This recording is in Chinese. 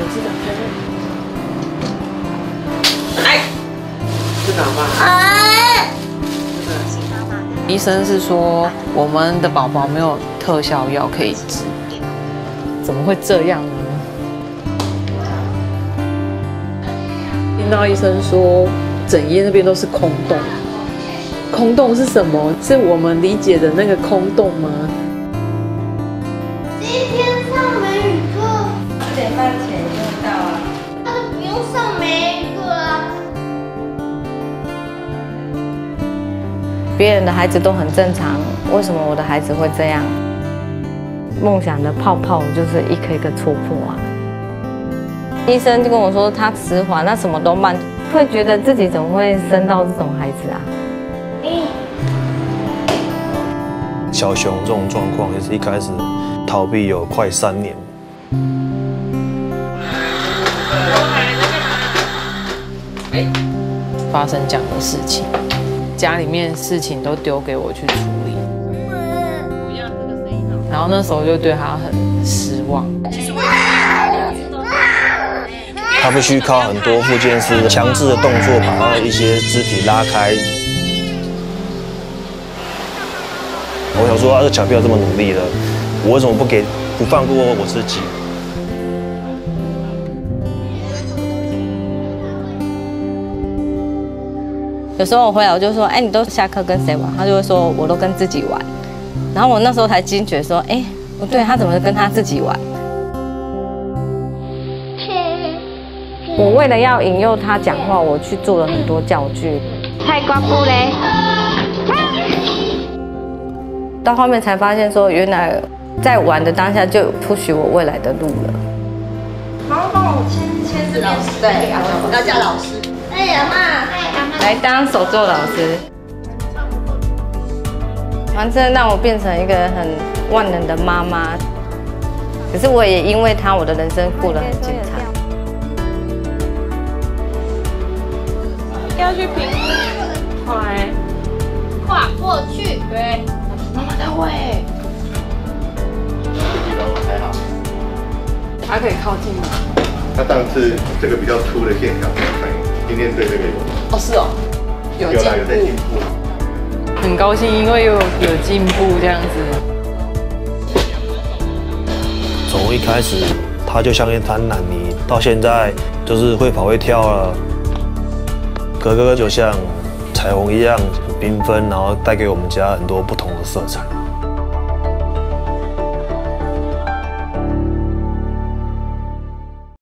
是长这样。哎，是哪吗？医生是说我们的宝宝没有特效药可以治，怎么会这样呢？听到医生说整夜那边都是空洞，空洞是什么？是我们理解的那个空洞吗？ 今天上美语课 4点半前就到啊。 他都不用上美语课啊。 别人的孩子都很正常，为什么我的孩子会这样？梦想的泡泡就是一颗一颗戳破啊！医生就跟我说他迟缓，那什么都慢，会觉得自己怎么会生到这种孩子啊？ 小熊这种状况，也是一开始逃避有快3年。 发生这样的事情，家里面事情都丢给我去处理，然后那时候就对他很失望。 他必须靠很多复健师强制的动作，把他的一些肢体拉开。我想说，这小朋友这么努力了，我为什么不放过我自己？ 有时候我回来我就说，哎，你都下课跟谁玩？他就会说，我都跟自己玩。然后我那时候才惊觉说，哎，不对，他怎么跟他自己玩？我为了要引诱他讲话，我去做了很多教具。 太刮布嘞！ 到后面才发现说，原来在玩的当下就push我未来的路了。 好，帮我签字。老师，对，要叫老师。哎呀妈， 来当手作老师，反正让我变成一个很万能的妈妈。可是我也因为他，我的人生过得很精彩。 要去评跨过去。 对，妈妈的胃， 还好， 还可以靠近吗？ 他上次这个比较粗的线条没有反应，今天对这个有。 哦，是哦，有进啦，有在进步， 步。 很高兴，因为有进步这样子。 从一开始他就像一滩烂泥，到现在就是会跑会跳了。哥哥就像彩虹一样很缤纷，然后带给我们家很多不同的色彩。